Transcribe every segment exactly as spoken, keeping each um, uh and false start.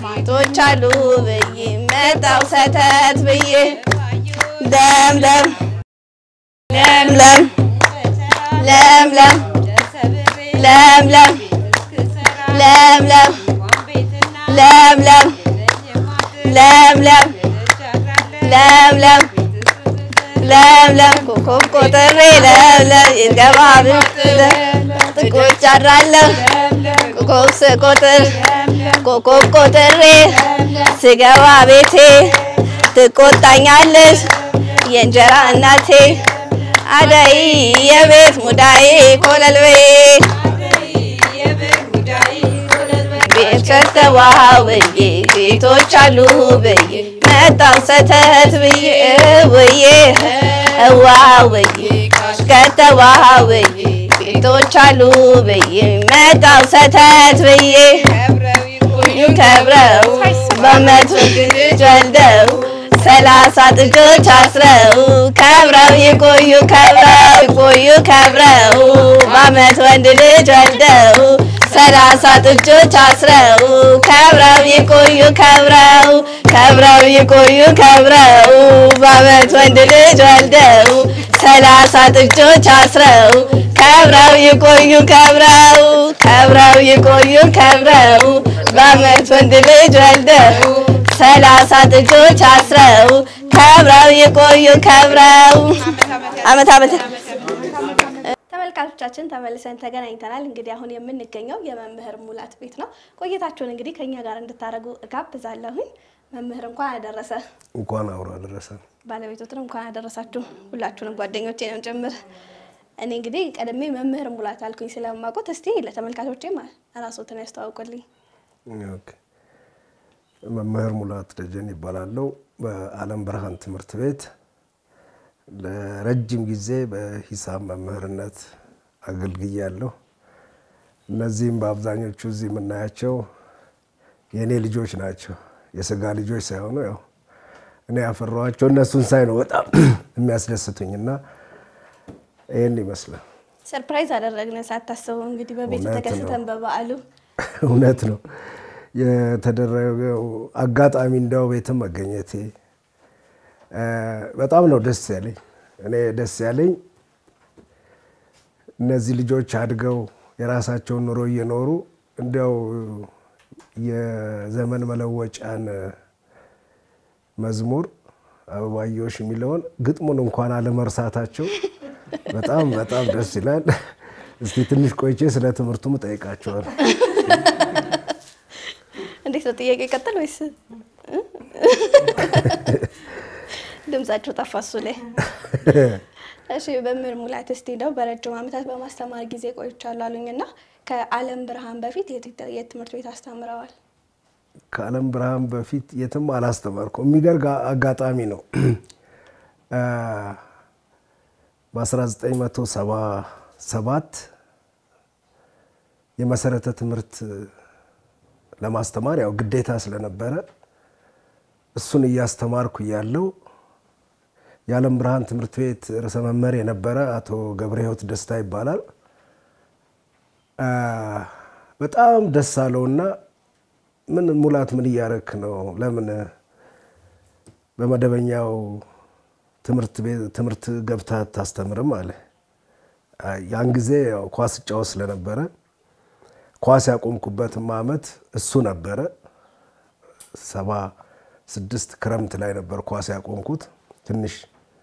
ሴቶች አሉ ብዬ መጣው ሰተት ብዬ ለምለም ለምለም ለምለም ለምለም ለምለም ለምለም ለምለም ለምለም ለምለም ኮኮብ ቆጥሬ ለምለም ይገባብ ጥቆች አድራለሁ ኮኮብ ስቆጥር ኮኮብ ቆጥሬ ስገባ ቤቴ ትቆጣኛለች የእንጀራ እናቴ አዳይ የቤት ሙዳይ ኮለልቤ ቤት ከተዋው ብዬ ሴቶች አሉ ብዬ መጣው ሰተት ብዬ ብዬ እዋው ብዬ ከተዋው ብዬ ሴቶች አሉ ብዬ መጣው ሰተት ብዬ ከብረው በመቱ ጀልደው ሰላሳ ጥጆች አስረው ከብረው ይቆዩ ከብረው ይቆዩ ከብረው በአመት ወንድ ልጅ ወልደው ሰላሳ ጥጆች አስረው ከብረው ይቆዩ ከብረው ከብረው ይቆዩ ከብረው በአመት ወንድ ልጅ ወልደው ሰላሳ ጥጆች አስረው ከብረው ይቆዩ ከብረው ከብረው ይቆዩ ከብረው በአመት ወንድ ልጅ ወልደው ሰላሳ ጥጆች አስረው ከብረው ይቆዩ ከብረው አመት አመት ተመልካቾቻችን ተመልሰን ተገናኝተናል። እንግዲህ አሁን የምንገኘው የመምህር ሙላት ቤት ነው። ቆይታችሁን እንግዲህ ከኛ ጋር እንድታረጉ እጋብዛለሁ። መምህር እንኳን አደረሰ እንኳን አውራ አደረሰ ባለቤቶትን እንኳን አደረሳችሁ ሁላችሁንም ጓደኞቼንም ጭምር። እኔ እንግዲህ ቀደም መምህር ሙላት አልኩኝ ስለማቆት እስቲ ለተመልካቾቼ ራስዎትን ያስተዋውቁልኝ። ኦኬ መምህር ሙላት ደጀን ይባላል። በአለም ብርሃን ትምህርት ቤት ለረጅም ጊዜ በሂሳብ መምህርነት አገልግያለሁ። እነዚህም በአብዛኞቹ እዚህ የምናያቸው የኔ ልጆች ናቸው። የስጋ ልጆች ሳይሆኑ ያው እኔ ያፈራኋቸው እነሱን ሳይ ነው በጣም የሚያስደስቱኝና ይሄን ይመስላል። ሰርፕራይዝ አደረግነ ሳታስቡ እንግዲህ በቤት ተከስተን በበዓሉ እውነት ነው የተደረገው አጋጣሚ እንደው ቤትም መገኘቴ በጣም ነው ደስ ያለኝ። እኔ ደስ ያለኝ እነዚህ ልጆች አድገው የራሳቸውን ኑሮ እየኖሩ እንደው የዘመን መለወጫን መዝሙር አበባዮሽ የሚለውን ግጥሙን እንኳን አለመርሳታቸው በጣም በጣም ደስ ይላል። እስቲ ትንሽ ቆይቼ ስለ ትምህርቱም ጠይቃቸዋለሁ። እንዴት ነው ጥያቄ ቀጥል ወይስ ድምጻቸው ጠፋሱ ላይ? እሺ በመምህር ሙላት እስቲ ነው በረጅም ዓመታት በማስተማር ጊዜ ቆይቻለሁ አሉኝና ከአለም ብርሃን በፊት የትምህርት ቤት አስተምረዋል? ከአለም ብርሃን በፊት የትም አላስተማርኩም። የሚገርም አጋጣሚ ነው። በ1977 የመሰረተ ትምህርት ለማስተማር ያው ግዴታ ስለነበረ እሱን እያስተማርኩ ያለው የዓለም ብርሃን ትምህርት ቤት ርዕሰ መምህር የነበረ አቶ ገብረህይወት ደስታ ይባላል። በጣም ደስ አለውና ምን ሙላት ምን ያረክ ነው ለምን በመደበኛው ትምህርት ትምህርት ገብታ ታስተምርም አለ። ያን ጊዜ ያው ኳስ ጫው ስለነበረ ኳስ ያቆምኩበት አመት እሱ ነበረ። ሰባ ስድስት ክረምት ላይ ነበር ኳስ ያቆምኩት። ትንሽ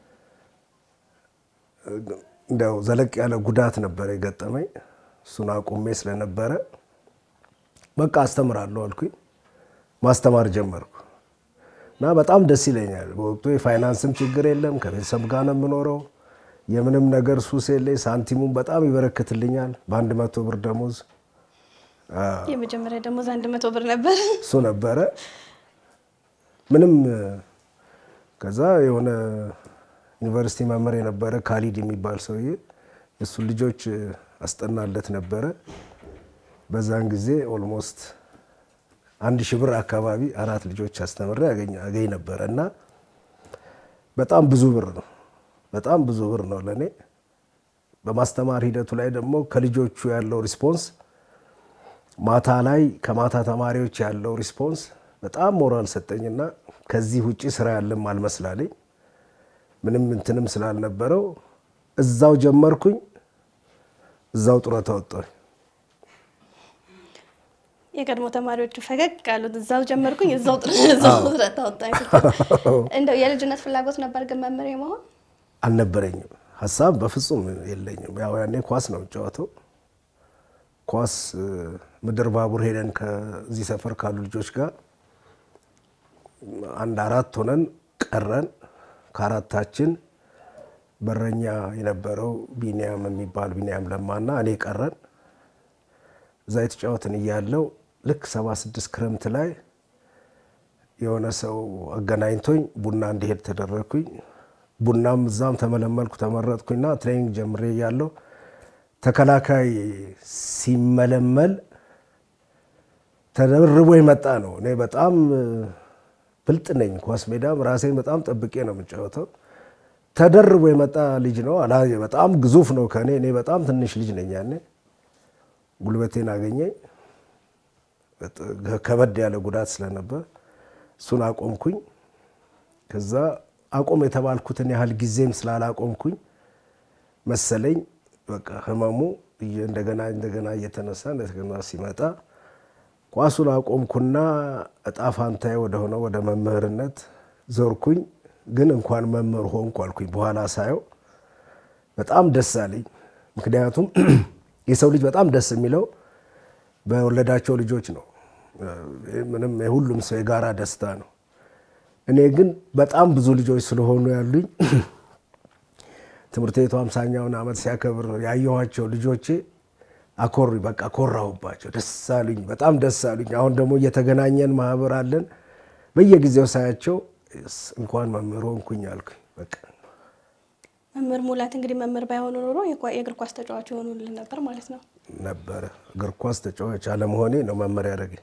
እንደው ዘለቅ ያለ ጉዳት ነበር የገጠመኝ። እሱን አቆሜ ስለነበረ በቃ አስተምራለሁ አልኩኝ። ማስተማር ጀመርኩ እና በጣም ደስ ይለኛል። በወቅቱ የፋይናንስም ችግር የለም። ከቤተሰብ ጋር ነው የምኖረው። የምንም ነገር ሱስ የለኝ። ሳንቲሙን በጣም ይበረክትልኛል። በአንድ መቶ ብር ደሞዝ የመጀመሪያ ደሞዝ አንድ መቶ ብር ነበር። እሱ ነበረ ምንም። ከዛ የሆነ ዩኒቨርሲቲ መምህር የነበረ ካሊድ የሚባል ሰውዬ እሱ ልጆች አስጠናለት ነበረ። በዛን ጊዜ ኦልሞስት አንድ ሺህ ብር አካባቢ አራት ልጆች አስተምሬ ያገኝ አገኝ ነበርና በጣም ብዙ ብር ነው። በጣም ብዙ ብር ነው ለኔ። በማስተማር ሂደቱ ላይ ደግሞ ከልጆቹ ያለው ሪስፖንስ ማታ ላይ ከማታ ተማሪዎች ያለው ሪስፖንስ በጣም ሞራል ሰጠኝና ከዚህ ውጪ ስራ ያለም አልመስላለኝ ምንም እንትንም ስላልነበረው እዛው ጀመርኩኝ እዛው ጡረታ ወጣሁኝ የቀድሞ ተማሪዎቹ ፈገግ ያሉት እዛው ጀመርኩኝ እዛው ጡረታ ወጣሁኝ እንደው የልጅነት ፍላጎት ነበር ግን መምህር የመሆን አልነበረኝም ሐሳብ በፍጹም የለኝም ያው ያኔ ኳስ ነው ጨዋታው ኳስ ምድር ባቡር ሄደን ከዚህ ሰፈር ካሉ ልጆች ጋር አንድ አራት ሆነን ቀረን ከአራታችን በረኛ የነበረው ቢኒያም የሚባል ቢኒያም ለማና እኔ ቀረን እዛ የተጫወትን እያለው ልክ ሰባ ስድስት ክረምት ላይ የሆነ ሰው አገናኝቶኝ ቡና እንዲሄድ ተደረኩኝ ቡናም እዛም ተመለመልኩ ተመረጥኩኝና ትሬኒንግ ጀምሬ ያለው ተከላካይ ሲመለመል ተደርቦ ይመጣ ነው እኔ በጣም ብልጥ ነኝ ኳስ ሜዳም ራሴን በጣም ጠብቄ ነው የምጫወተው ተደርቦ ይመጣ ልጅ ነው አላ በጣም ግዙፍ ነው ከኔ እኔ በጣም ትንሽ ልጅ ነኝ ያኔ ጉልበቴን አገኘኝ ከበድ ያለ ጉዳት ስለነበር እሱን አቆምኩኝ ከዛ አቆም የተባልኩትን ያህል ጊዜም ስላላቆምኩኝ መሰለኝ በቃ ህመሙ እንደገና እንደገና እየተነሳ እንደገና ሲመጣ ኳሱን አቆምኩና እጣፋንታዬ ወደ ሆነ ወደ መምህርነት ዞርኩኝ ግን እንኳን መምህር ሆንኩ አልኩኝ በኋላ ሳየው በጣም ደስ አለኝ ምክንያቱም የሰው ልጅ በጣም ደስ የሚለው በወለዳቸው ልጆች ነው ምንም የሁሉም ሰው የጋራ ደስታ ነው እኔ ግን በጣም ብዙ ልጆች ስለሆኑ ያሉኝ ትምህርት ቤቱ ሃምሳኛውን አመት ሲያከብር ያየኋቸው ልጆቼ አኮሪ በቃ ኮራውባቸው ደስ አሉኝ በጣም ደስ አሉኝ አሁን ደግሞ እየተገናኘን ማህበር አለን በየጊዜው ሳያቸው እንኳን መምህር ሆንኩኝ አልኩኝ በቃ መምህር ሙላት እንግዲህ መምህር ባይሆኑ ኖሮ የእግር ኳስ ተጫዋች ሆኑልን ነበር ማለት ነው ነበር እግር ኳስ ተጫዋች አለመሆኔ ነው መምህር ያደረገኝ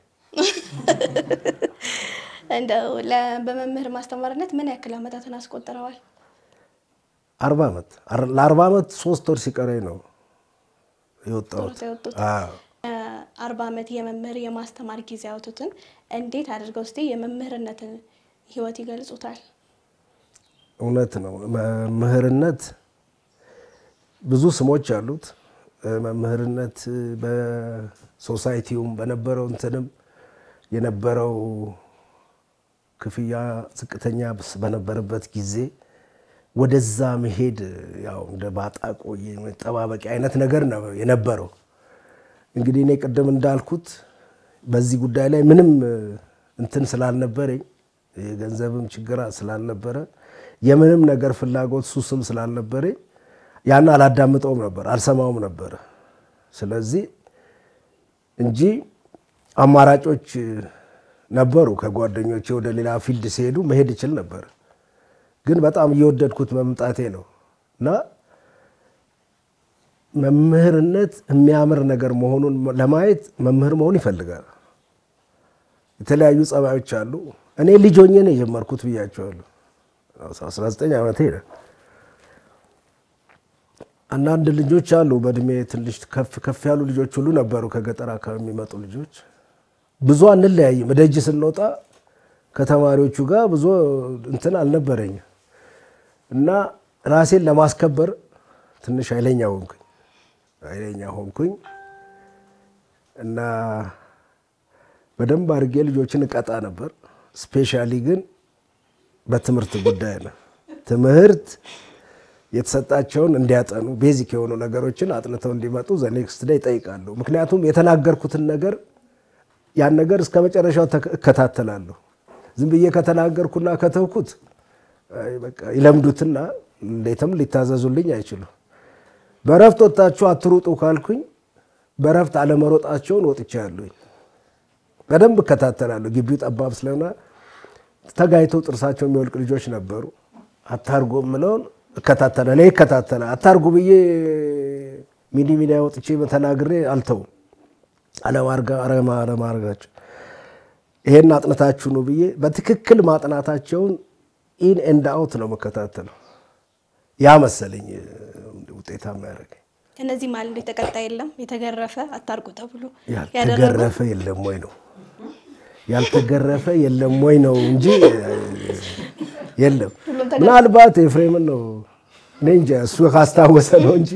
እንደው በመምህር ማስተማርነት ምን ያክል አመታትን አስቆጥረዋል አርባ አመት ለአርባ አመት ሶስት ወር ሲቀረኝ ነው የወጣሁት አዎ አርባ አመት የመምህር የማስተማር ጊዜያቶትን እንዴት አድርገው እስቲ የመምህርነትን ህይወት ይገልጹታል እውነት ነው መምህርነት ብዙ ስሞች አሉት መምህርነት በሶሳይቲውም በነበረው እንትንም የነበረው ክፍያ ዝቅተኛ በነበረበት ጊዜ ወደዛ መሄድ ያው እንደ ባጣቆ የመጠባበቂ አይነት ነገር ነው የነበረው እንግዲህ እኔ ቀደም እንዳልኩት በዚህ ጉዳይ ላይ ምንም እንትን ስላልነበረኝ የገንዘብም ችግር ስላልነበረ የምንም ነገር ፍላጎት ሱስም ስላልነበረኝ ያን አላዳምጠውም ነበር አልሰማውም ነበር ስለዚህ እንጂ አማራጮች ነበሩ ከጓደኞቼ ወደ ሌላ ፊልድ ሲሄዱ መሄድ ይችል ነበር ግን በጣም እየወደድኩት መምጣቴ ነው እና መምህርነት የሚያምር ነገር መሆኑን ለማየት መምህር መሆን ይፈልጋል የተለያዩ ጸባዮች አሉ እኔ ልጅ ሆኜ ነው የጀመርኩት ብያቸዋለሁ አስራ ዘጠኝ አመቴ ነው አንዳንድ ልጆች አሉ በእድሜ ትንሽ ከፍ ከፍ ያሉ ልጆች ሁሉ ነበሩ ከገጠር አካባቢ የሚመጡ ልጆች ብዙ አንለያይም ደጅ ስንወጣ ከተማሪዎቹ ጋር ብዙ እንትን አልነበረኝ እና ራሴን ለማስከበር ትንሽ ኃይለኛ ሆንኩኝ ኃይለኛ ሆንኩኝ እና በደንብ አድርጌ ልጆችን እቀጣ ነበር ስፔሻሊ ግን በትምህርት ጉዳይ ነው ትምህርት የተሰጣቸውን እንዲያጠኑ ቤዚክ የሆኑ ነገሮችን አጥንተው እንዲመጡ ዘ ኔክስት ዴይ ጠይቃለሁ ምክንያቱም የተናገርኩትን ነገር ያን ነገር እስከ መጨረሻው ተከታተላለሁ ዝም ብዬ ከተናገርኩና ከተውኩት አይ በቃ ይለምዱትና እንዴትም ሊታዘዙልኝ አይችሉም በረፍት ወጣችሁ አትሩጡ ካልኩኝ በረፍት አለመሮጣቸውን ወጥቻለሁ በደንብ ከተታተላለሁ ግቢው ጠባብ ስለሆነ ተጋይተው ጥርሳቸው የሚወልቅ ልጆች ነበሩ አታርጉ ምለውን ከተታተለ ላይ ከተታተለ አታርጉ ብዬ ሚዲ ሚዲያ ወጥቼ በተናግሬ አልተው አለማርጋ አረማ አረማርጋቸው ይሄን አጥነታችሁ ነው ብዬ በትክክል ማጥናታቸውን ኢን ኤንድ አውት ነው መከታተለው ያ መሰለኝ ውጤታማ ያደረገኝ ከነዚህ ማለት እንደተቀጣ የለም የተገረፈ አታርጉ ተብሎ ያደረፈ የለም ወይ ነው ያልተገረፈ የለም ወይ ነው እንጂ የለም። ምናልባት ኤፍሬምን ነው እኔ እንጃ እሱ ካስታወሰ ነው እንጂ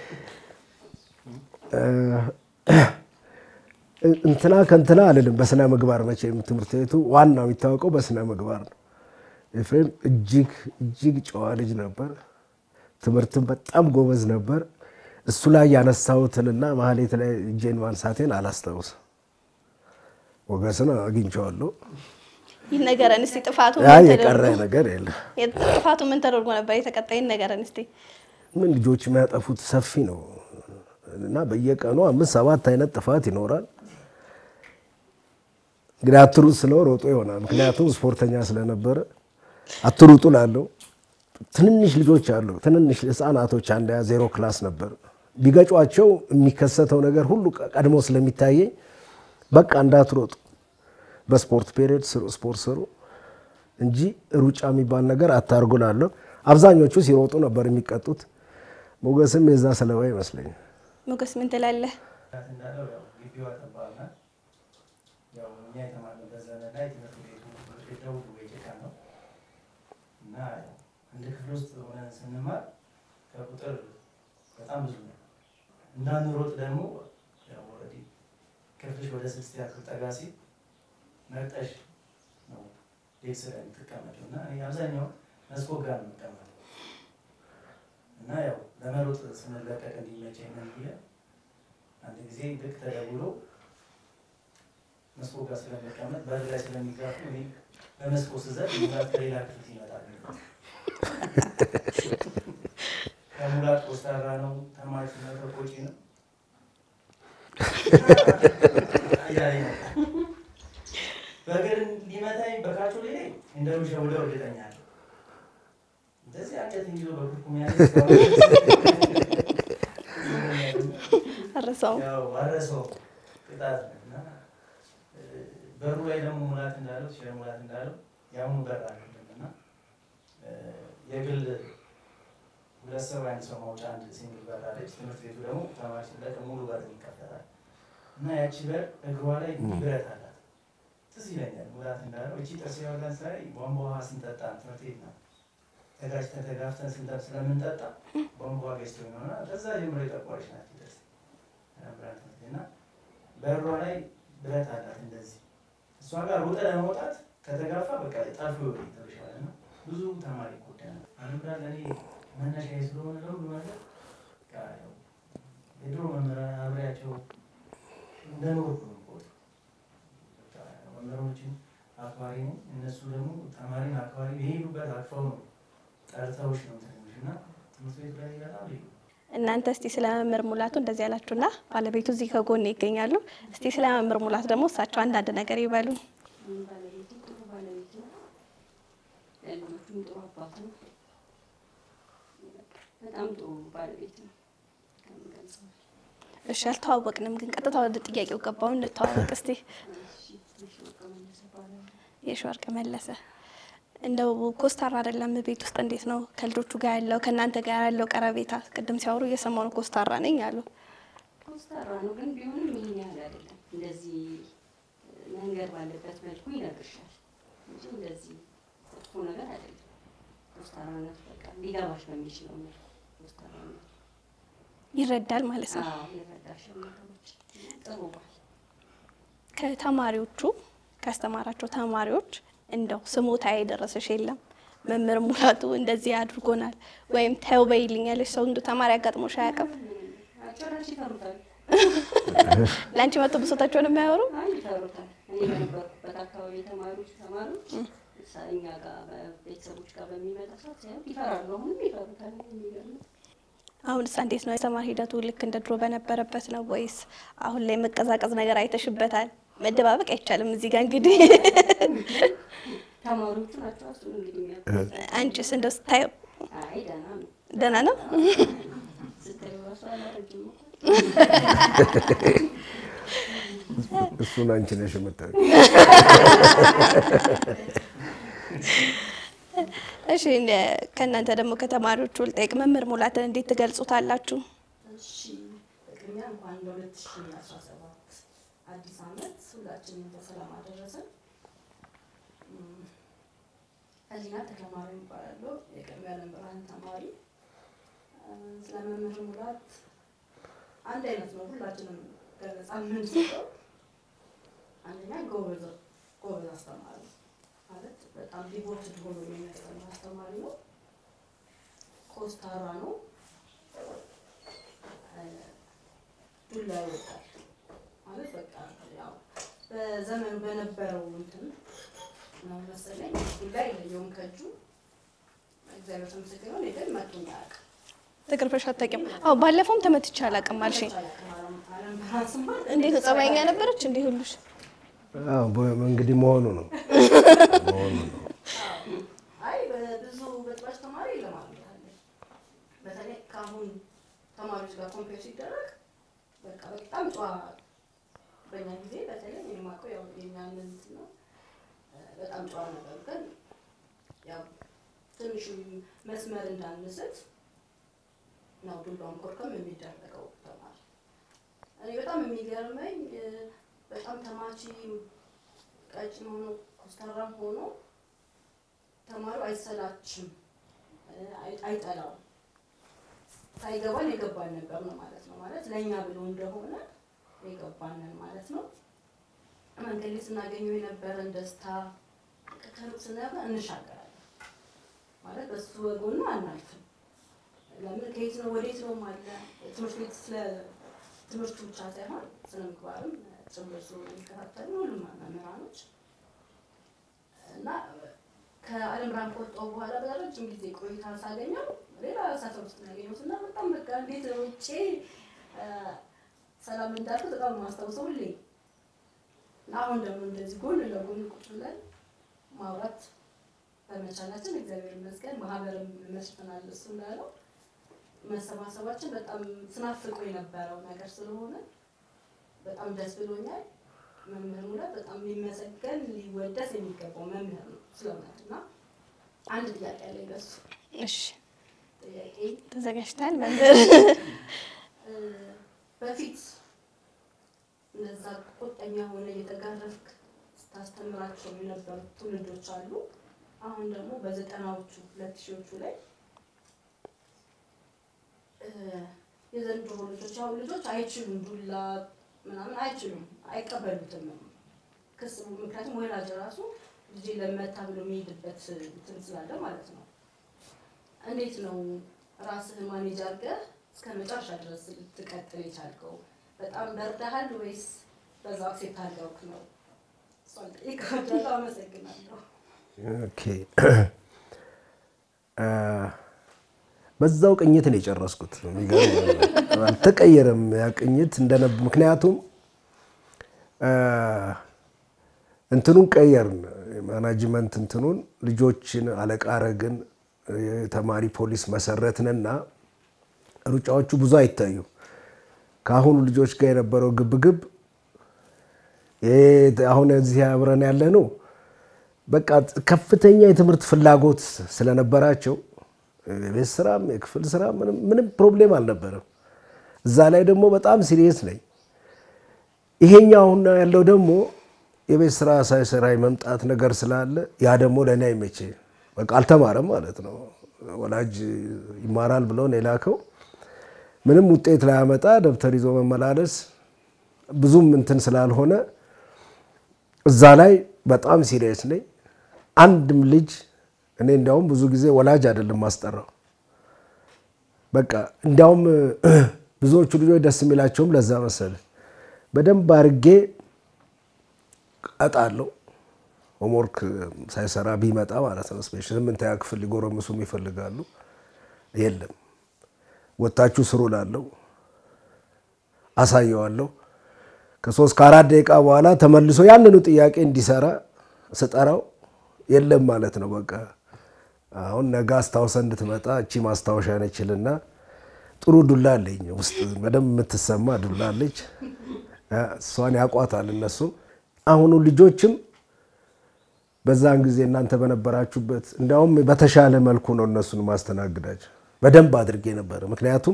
እንትና ከእንትና አይደለም። በስነ ምግባር መቼም ትምህርት ቤቱ ዋናው የሚታወቀው በስነ ምግባር ነው። ኤፍሬም እጅግ እጅግ ጨዋ ልጅ ነበር። ትምህርትም በጣም ጎበዝ ነበር። እሱ ላይ ያነሳሁትንና ማህሌት ላይ እጄን ማንሳቴን አላስታውስም። ወገስን አግኝቼዋለሁ። ይህ ነገርን እስቲ ጥፋቱ ምን አይ ተደርጎ የቀረ ነገር የለም። ጥፋቱ ምን ተደርጎ ነበር የተቀጣይን ነገርን እስቲ ምን ልጆች የሚያጠፉት ሰፊ ነው እና በየቀኑ አምስት ሰባት አይነት ጥፋት ይኖራል። እንግዲህ አትሩጥ ስለው ሮጦ ይሆናል። ምክንያቱም ስፖርተኛ ስለነበረ አትሩጡ ላለው ትንንሽ ልጆች አሉ። ትንንሽ ህፃናቶች አንድ ዜሮ ክላስ ነበር። ቢገጯቸው የሚከሰተው ነገር ሁሉ ቀድሞ ስለሚታየኝ በቃ እንዳትሮጡ በስፖርት ፔሪየድ ስፖርት ስሩ እንጂ ሩጫ የሚባል ነገር አታርጉ ላለሁ። አብዛኞቹ ሲሮጡ ነበር የሚቀጡት። ሞገስም የዛ ሰለባ ይመስለኛል። ሞገስ ምን ትላለህ? እንዳለው ያው ግቢዋ ተባልና ያው እኛ የተማርንበት ዘመን ላይ ትምህርት ቤቱ ግድግዳው የጭቃ ነው እና እንደ ክፍል ውስጥ ሆነን ስንማር ከቁጥር በጣም ብዙ ነው። እንዳንሮጥ ደግሞ ያው ኦልሬዲ ክፍልሽ ወደ ስድስት ያክል ጠጋ ሲል መርጠሽ ነው ዴስክ ላይ የምትቀመጪው እና እኔ አብዛኛው መስኮት ጋር ነው የምቀመጠው እና ያው ለመሮጥ ስንለቀቅ እንዲመቸኝ ነው ብዬ አንድ ጊዜ ልክ ተደውሎ መስኮት ጋር ስለምቀመጥ በር ላይ ስለሚጋፉ እኔ በመስኮት ስዘል ሙላት ከሌላ ክፍል ይመጣል። ከሙላት ኮስታራ ነው ተማሪ ነው ተቆጪ ነው አያሌ ነው በእግር ሊመታኝ በካቹ ላይ እንደምሸውለው እርግጠኛ ነኝ። እንደዚህ አንገት ይዞ በኩርኩም ያለ አረሳው ያው አረሳው ቅጣት እና በሩ ላይ ደግሞ ሙላት እንዳለው ሲለ ሙላት እንዳለው ያው በር አለና የግል ሁለት ሰው አንድ ሰው ማውጫ አንድ ሲንግል በር አለች። ትምህርት ቤቱ ደግሞ ተማሪ ሲለቅ ሙሉ በር ይከፈታል እና ያቺ በር እግሯ ላይ ብረት አላት። ትዝ ይለኛል ሙላት እንዳለው እቺ ጥርስ ያወጣን ሳይ ቧንቧ ውሃ ስንጠጣ ትምህርት ቤት ነው ተጋጭተን ተጋፍተን ስንጠጣ ስለምንጠጣ ቧንቧ ገዝቶ ነውና ከዛ ጀምሮ የጠቋሽ ናት ይደርስ እና በሯ ላይ ብረት አላት እንደዚህ እሷ ጋር ሮጠ ለመውጣት ከተጋፋ በቃ ጣልፎ ይተርሻል እና ብዙ ተማሪ ቆዳና አንብራ ለኔ መነሻ ስለሆነ ነው ማለት ያው የድሮ መምህራን አብሬያቸው እንደኖርኩ ነው ቆጥ መምህራኖችን አክባሪ ነው። እነሱ ደግሞ ተማሪን አክባሪ ይሄዱበት አክፋው ነው ጠርተውሽ ነው ትንሽና ትምህርት ቤት ላይ ይላል። እናንተ እስቲ ስለ መምህር ሙላቱ እንደዚህ ያላችሁና ባለቤቱ እዚህ ከጎን ይገኛሉ። እስቲ ስለ መምህር ሙላቱ ደግሞ እሳቸው አንዳንድ ነገር ይበሉ። ባለቤቱ ጥሩ ባለቤት ነው። ለልጆቹም ጥሩ አባት ነው። በጣም ጥሩ ባለቤት ነው። እሺ አልተዋወቅንም፣ ግን ቀጥታ ወደ ጥያቄው ገባው። እንተዋወቅ እስቲ። የሽወርቅ መለሰ እንደው ኮስታራ አይደለም ቤት ውስጥ እንዴት ነው ከልጆቹ ጋር ያለው ከናንተ ጋር ያለው ቀረቤታ? ቅድም ሲያወሩ እየሰማሁ ነው ኮስታራ ነኝ አሉ። ኮስታራ ነው ግን ቢሆንም ይሄን ያህል አይደለም። እንደዚህ መንገድ ባለበት መልኩ ይነግርሻል እንጂ እንደዚህ ጥሩ ነገር አይደለም። ኮስታራነት በቃ ሊገባሽ በሚችለው መልኩ ኮስታራነት ይረዳል ማለት ነው። አዎ ይረዳሽ ነገሮች ጥሩ ባል ከተማሪዎቹ ካስተማራቸው ተማሪዎች እንደው ስሞታ የደረሰሽ የለም? መምህር ሙላቱ እንደዚህ አድርጎናል ወይም ተው በይልኛለሽ ሰው እንደው ተማሪ አጋጥሞሽ አያውቅም? አጭራሽ ይፈሩታል። ላንቺ መጥቶ ብሶታቸውን የሚያወሩ አይ ይፈሩታል። እኔ በነበርኩበት አካባቢ ተማሪዎች ተማሪዎች እኛ ጋር ቤተሰቦች ጋር በሚመጣ ሰዓት ሳይሆን ይፈራሉ። አሁንም ይፈሩታል። የሚገርምህ አሁን እሳ እንዴት ነው የተማሪ ሂደቱ? ልክ እንደ ድሮ በነበረበት ነው ወይስ አሁን ላይ መቀዛቀዝ ነገር አይተሽበታል? መደባበቅ አይቻልም እዚህ ጋር እንግዲህ ተማሪዎቹ ናቸው እሱ እንግዲህ የሚያውቁት። አንቺስ እንደው ስታዩ? አይ ደህና ነው ደህና ነው። ስታዩ ራሱ አላረጅም እኮ እሱን አንቺ ነሽ የምታውቂው። እሺ ከእናንተ ደግሞ ከተማሪዎቹ ልጠይቅ፣ መምህር ሙላትን እንዴት ትገልጹታላችሁ? እሺ ቅድሚያ እንኳን ለሁለት ሺህ አስራ ሰባት አዲስ ዓመት ሁላችንም በሰላም አደረሰን። ህሊና ተከማሪ ይባላል የቀድሞ ያለም ብርሃን ተማሪ ስለመምህር ሙላት አንድ አይነት ነው ሁላችንም ገለጻ የምንሰጠው አንደኛ ጎበዝ ጎበዝ አስተማሪ ማለት በጣም ዲቮትድ ሆኖ የሚያስተምር አስተማሪ ነው ኮስታራ ነው ዱላ ይወጣል ማለት በቃ ያው በዘመኑ በነበረው እንትን ነው መሰለኝ ዱላ የለውም ከጁ እግዚአብሔር ተመስገን ነው ይደል መጥቶኛ ያውቅ ተከርፈሽ አታውቂም አው ባለፈውም ተመትቼ አላውቅም አልሽኝ እንዴት ጸባይኛ ነበረች እንዴ ሁሉሽ አው እንግዲህ መሆኑ ነው መሆኑ ነው አይ በብዙ በጥባጭ ተማሪ ለማለት አለ በተለይ ካሁን ተማሪዎች ጋር ኮምፔር ሲደረግ በቃ በጣም ጧ በእኛ ጊዜ በተለይ የማውቀው ያው የኛን እንትን ነው በጣም ጧ ነበር ግን ያው ትንሽ መስመር እንዳንስት ነው ዱላም ኮርከም የሚደረገው ተማሪ እኔ በጣም የሚገርመኝ በጣም ተማቺ ቀጭን ሆኖ ኮስታራም ሆኖ ተማሪው አይሰላችም አይጠላው ሳይገባን የገባን ነበር ነው ማለት ነው ማለት ለኛ ብሎ እንደሆነ የገባን ማለት ነው መንገድ ላይ ስናገኘው የነበረን ደስታ ከከሩቅ ስናየው እንሻገራለን ማለት በሱ ወጎኑ አናልፍም ለምን ከየት ነው ወዴት ነው ማለት ትምህርት ቤት ስለ ትምህርቱ ብቻ ሳይሆን ስለ ምግባርም ጭምር ስለሆነ የሚከታተሉ ሁሉም መምህራኖች እና ከዓለም ብርሃን ከወጣሁ በኋላ በረጅም ጊዜ ቆይታ ሳገኘው ሌላ ሰፈር ውስጥ ያገኘሁት እና በጣም በቃ እንዴት ውጪ ሰላም እንዳልኩ በጣም ማስታወሰው ሁሌ አሁን ደግሞ እንደዚህ ጎን ለጎን ቁጭ ብለን ማውራት በመቻላችን እግዚአብሔር ይመስገን ማህበርም መስርተናል እሱ እንዳለው መሰባሰባችን በጣም ስናፍቆ የነበረው ነገር ስለሆነ በጣም ደስ ብሎኛል መምህር ሙላት በጣም ሊመሰገን ሊወደስ የሚገባው መምህር ነው ስለሆነና አንድ ጥያቄ አለኝ ለሱ እሺ ጥያቄ ተዘጋጅታል መምህር በፊት ለዛ ቁጥኛ ሆነ የተጋረፍክ ስታስተምራቸው የነበሩ ትውልዶች አሉ አሁን ደግሞ በዘጠናዎቹ ሁለት ሺዎቹ ላይ የዘንድሮ ልጆች አሁን ልጆች አይችሉም ዱላ ምናምን አይችሉም አይቀበሉትም ክስ ምክንያቱም ወላጅ ራሱ ልጅ ለመታ ብሎ የሚሄድበት እንትን ስላለ ማለት ነው እንዴት ነው ራስህን ማኔጅ አድርገህ እስከ መጨረሻ ድረስ ልትቀጥል የቻልከው በጣም በርዳሃል ወይስ በዛው ሴት አድርገውክ ነው ሶልት ይካዳላ አመሰግናለሁ ኦኬ አ በዛው ቅኝት ነው የጨረስኩት የሚገርም አልተቀየረም ያ ቅኝት እንደነበር ምክንያቱም አ እንትኑን ቀየርን ማናጅመንት እንትኑን ልጆችን አለቃ አረግን የተማሪ ፖሊስ መሰረትንና ሩጫዎቹ ብዙ አይታዩ ካሁን ልጆች ጋር የነበረው ግብግብ እ አሁን እዚህ አብረን ያለ ነው በቃ ከፍተኛ የትምህርት ፍላጎት ስለነበራቸው የቤት ስራም የክፍል ስራ ምንም ምንም ፕሮብሌም አልነበረም እዛ ላይ ደግሞ በጣም ሲሪየስ ነኝ ይሄኛው ነው ያለው ደግሞ የቤት ስራ ሳይሰራ መምጣት ነገር ስላለ ያ ደግሞ ለኔ አይመቼ በቃ አልተማረም ማለት ነው ወላጅ ይማራል ብለው ነው የላከው ምንም ውጤት ላይ አመጣ ደብተር ይዞ መመላለስ ብዙም እንትን ስላልሆነ እዛ ላይ በጣም ሲሪየስ ነኝ አንድም ልጅ እኔ እንዳውም ብዙ ጊዜ ወላጅ አይደለም ማስጠራው በቃ እንዳውም ብዙዎቹ ልጆች ደስ የሚላቸውም ለዛ መሰለ በደንብ አርጌ አጣለው ሆምወርክ ሳይሰራ ቢመጣ ማለት ነው ስፔሻሊ ስምንተኛ ክፍል ሊጎረምሱም ይፈልጋሉ የለም ወጣችሁ ስሩ ላለው አሳየዋለሁ ከሶስት ከአራት ደቂቃ በኋላ ተመልሶ ያንኑ ጥያቄ እንዲሰራ ሰጠራው የለም ማለት ነው በቃ አሁን ነገ አስታውሰን እንድትመጣ እቺ ማስታወሻ ነችልና ጥሩ ዱላ አለኝ ውስጥ በደም የምትሰማ ዱላ አለች እሷን ያቋታል እነሱ አሁን ልጆችም በዛን ጊዜ እናንተ በነበራችሁበት እንዳውም በተሻለ መልኩ ነው እነሱን ማስተናግዳቸው በደንብ አድርጌ ነበር ምክንያቱም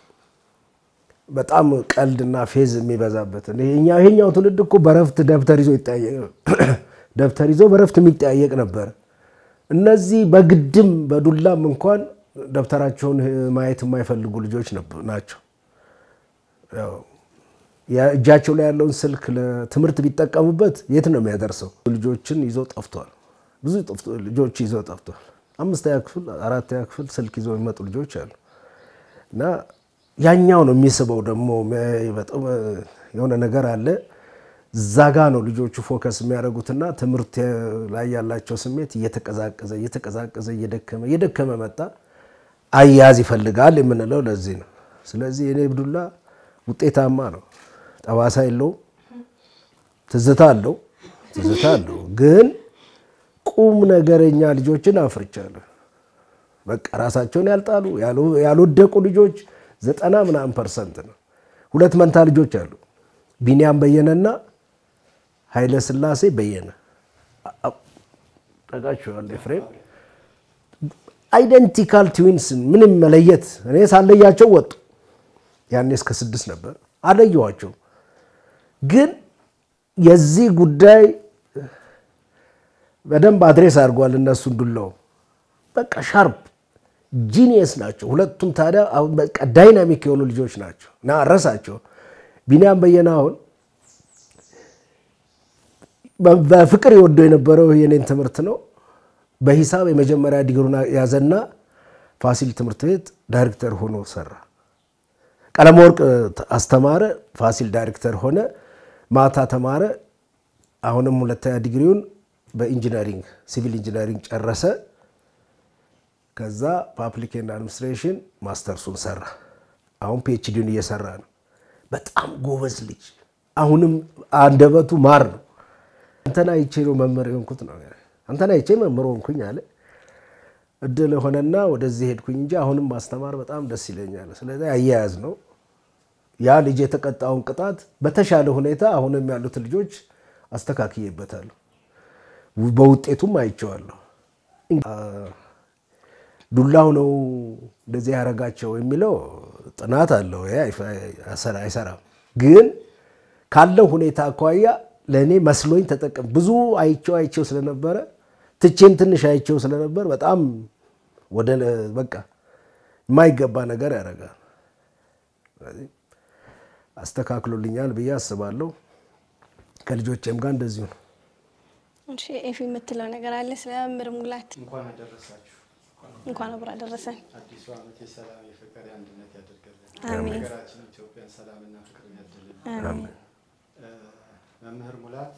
በጣም ቀልድና ፌዝ የሚበዛበት እኛ ይሄኛው ትውልድ እኮ በረፍት ደብተር ይዞ ይጣየቅ ደብተር ይዞ በረፍት የሚጣየቅ ነበር እነዚህ በግድም በዱላም እንኳን ደብተራቸውን ማየት የማይፈልጉ ልጆች ናቸው። ያው እጃቸው ላይ ያለውን ስልክ ለትምህርት ቢጠቀሙበት የት ነው የሚያደርሰው? ልጆችን ይዘው ጠፍቷል። ብዙ ልጆች ይዘው ጠፍቷል። አምስተኛ ክፍል አራተኛ ክፍል ስልክ ይዘው የሚመጡ ልጆች አሉ። እና ያኛው ነው የሚስበው ደግሞ በጣም የሆነ ነገር አለ። ዛጋ ነው ልጆቹ ፎከስ የሚያደርጉትና ትምህርት ላይ ያላቸው ስሜት እየተቀዛቀዘ እየተቀዛቀዘ እየደከመ እየደከመ መጣ። አያዝ ይፈልጋል የምንለው ለዚህ ነው። ስለዚህ እኔ ዱላ ውጤታማ ነው። ጠባሳ የለው ትዝታ አለው ትዝታ አለው ግን ቁም ነገረኛ ልጆችን አፍርቻለሁ። በቃ ራሳቸውን ያልጣሉ ያልወደቁ ልጆች ዘጠና ምናምን ፐርሰንት ነው። ሁለት መንታ ልጆች አሉ። ቢኒያም በየነና ኃይለ ስላሴ በየነ ታጋቸዋል። ኤፍሬም አይደንቲካል ትዊንስ ምንም መለየት እኔ ሳለያቸው ወጡ። ያኔ እስከ ስድስት ነበር አለየዋቸው። ግን የዚህ ጉዳይ በደንብ አድሬስ አድርጓል እነሱን ዱላው በቃ ሻርፕ ጂኒየስ ናቸው ሁለቱም። ታዲያ በቃ ዳይናሚክ የሆኑ ልጆች ናቸው እና አረሳቸው። ቢኒያም በየነ አሁን በፍቅር ይወደው የነበረው የኔን ትምህርት ነው። በሂሳብ የመጀመሪያ ዲግሪውን ያዘና ፋሲል ትምህርት ቤት ዳይሬክተር ሆኖ ሰራ። ቀለም ወርቅ አስተማረ፣ ፋሲል ዳይሬክተር ሆነ። ማታ ተማረ። አሁንም ሁለተኛ ዲግሪውን በኢንጂነሪንግ ሲቪል ኢንጂነሪንግ ጨረሰ። ከዛ ፐብሊክ ኤንድ አድሚኒስትሬሽን ማስተርሱን ሰራ። አሁን ፒኤችዲውን እየሰራ ነው። በጣም ጎበዝ ልጅ። አሁንም አንደበቱ ማር ነው። አንተና አይቼ ነው መምህር የሆንኩት ነው። አንተና አይቼ መምህር ሆንኩኝ አለ። እድል ሆነና ወደዚህ ሄድኩኝ እንጂ አሁንም ማስተማር በጣም ደስ ይለኛል። ስለዚህ አያያዝ ነው። ያ ልጅ የተቀጣውን ቅጣት በተሻለ ሁኔታ አሁንም ያሉት ልጆች አስተካክየበታለሁ። በውጤቱም አይቼዋለሁ። ዱላው ነው እንደዚህ ያረጋቸው የሚለው ጥናት አለው። ያ አይሰራም። ግን ካለው ሁኔታ አኳያ ለኔ መስሎኝ ተጠቀም ብዙ አይቼው አይቼው ስለነበረ ትቼም ትንሽ አይቼው ስለነበር በጣም ወደ በቃ የማይገባ ነገር ያደርጋል። ስለዚህ አስተካክሎልኛል ብዬ አስባለሁ። ከልጆቼም ጋር እንደዚሁ ነው። እሺ ኤፊ የምትለው ነገር አለ ስለ መምህር ሙላት? እንኳን አደረሳችሁ። እንኳን አብራ ደረሰን። አዲሱ ዓመት የሰላም የፍቅር የአንድነት ያደርግልን። አሜን። ሀገራችን ኢትዮጵያን ሰላምና ፍቅር ያድልልን። አሜን። መምህር ሙላት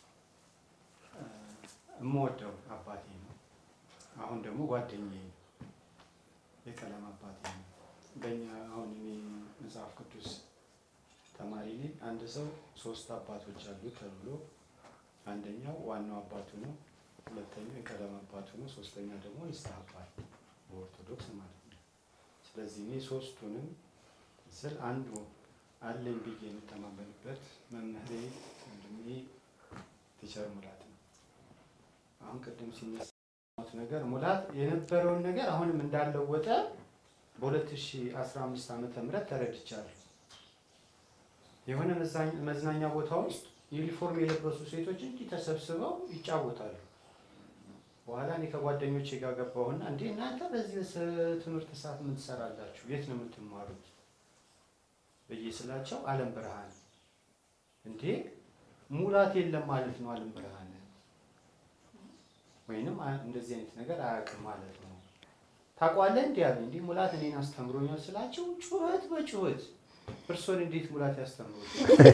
እምወደው አባቴ ነው። አሁን ደግሞ ጓደኛዬ ነው። የቀለም አባቴ ነው። በእኛ አሁን እኔ መጽሐፍ ቅዱስ ተማሪ ነኝ። አንድ ሰው ሶስት አባቶች አሉት ተብሎ አንደኛው ዋናው አባቱ ነው፣ ሁለተኛው የቀለም አባቱ ነው፣ ሶስተኛ ደግሞ ንስሐ አባት በኦርቶዶክስ ማለት ነው። ስለዚህ እኔ ሶስቱንም ስል አንዱ አለኝ ብዬ የምተማመንበት መምህሬ ወንድሜ ቲቸር ሙላት ነው። አሁን ቅድም ሲነሳ ነገር ሙላት የነበረውን ነገር አሁንም እንዳለወጠ በሁለት ሺህ አስራ አምስት ዓመተ ምህረት ተረድቻለሁ። የሆነ መዝናኛ ቦታ ውስጥ ዩኒፎርም የለበሱ ሴቶች እንጂ ተሰብስበው ይጫወታሉ። በኋላ እኔ ከጓደኞቼ ጋር ገባሁና እንዴ እናንተ በዚህ ትምህርት ሰዓት ምን ትሰራላችሁ? የት ነው የምትማሩት? በየስላቸው ዓለም ብርሃን። እንዴ ሙላት የለም ማለት ነው ዓለም ብርሃን ወይንም እንደዚህ አይነት ነገር አያውቅም ማለት ነው። ታውቃለህ እንዴ ያለ እንዴ ሙላት እኔን አስተምሮኛል ስላቸው ጩኸት በጩኸት እርሶን እንዴት ሙላት ያስተምሩት?